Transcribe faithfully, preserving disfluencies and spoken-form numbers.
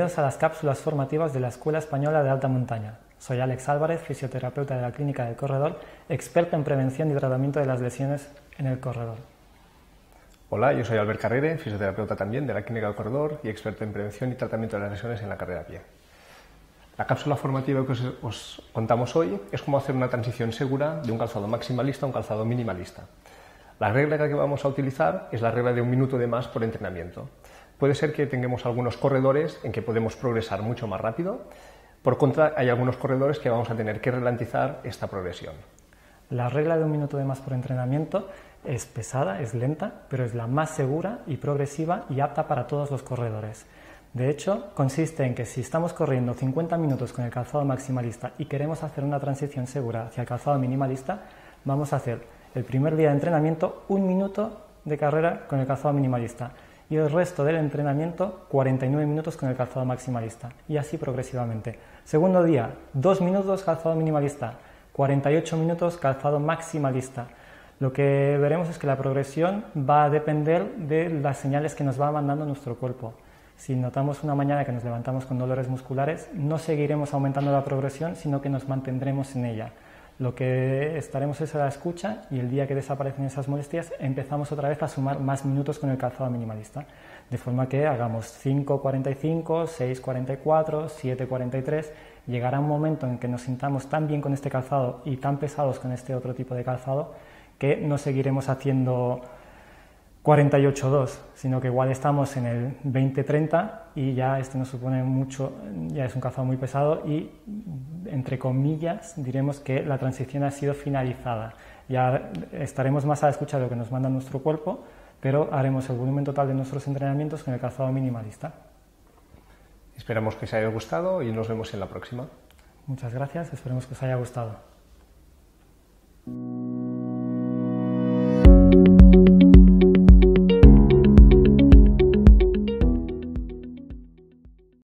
Bienvenidos a las cápsulas formativas de la Escuela Española de Alta Montaña. Soy Alex Álvarez, fisioterapeuta de la Clínica del Corredor, experto en prevención y tratamiento de las lesiones en el corredor. Hola, yo soy Albert Carrere, fisioterapeuta también de la Clínica del Corredor y experto en prevención y tratamiento de las lesiones en la carrera a pie. La cápsula formativa que os, os contamos hoy es cómo hacer una transición segura de un calzado maximalista a un calzado minimalista. La regla que vamos a utilizar es la regla de un minuto de más por entrenamiento. Puede ser que tengamos algunos corredores en que podemos progresar mucho más rápido. Por contra, hay algunos corredores que vamos a tener que ralentizar esta progresión. La regla de un minuto de más por entrenamiento es pesada, es lenta, pero es la más segura y progresiva y apta para todos los corredores. De hecho, consiste en que si estamos corriendo cincuenta minutos con el calzado maximalista y queremos hacer una transición segura hacia el calzado minimalista, vamos a hacer el primer día de entrenamiento un minuto de carrera con el calzado minimalista y el resto del entrenamiento cuarenta y nueve minutos con el calzado maximalista y así progresivamente. Segundo día, dos minutos calzado minimalista, cuarenta y ocho minutos calzado maximalista. Lo que veremos es que la progresión va a depender de las señales que nos va mandando nuestro cuerpo. Si notamos una mañana que nos levantamos con dolores musculares, no seguiremos aumentando la progresión, sino que nos mantendremos en ella. Lo que estaremos es a la escucha y el día que desaparecen esas molestias empezamos otra vez a sumar más minutos con el calzado minimalista, de forma que hagamos cinco cuarenta y cinco, seis cuarenta y cuatro, siete cuarenta y tres. Llegará un momento en que nos sintamos tan bien con este calzado y tan pesados con este otro tipo de calzado que no seguiremos haciendo cuarenta y ocho dos, sino que igual estamos en el veinte treinta y ya este nos supone mucho, ya es un calzado muy pesado y, entre comillas, diremos que la transición ha sido finalizada. Ya estaremos más a la escucha de lo que nos manda nuestro cuerpo, pero haremos el volumen total de nuestros entrenamientos con el calzado minimalista. Esperamos que os haya gustado y nos vemos en la próxima. Muchas gracias, esperemos que os haya gustado.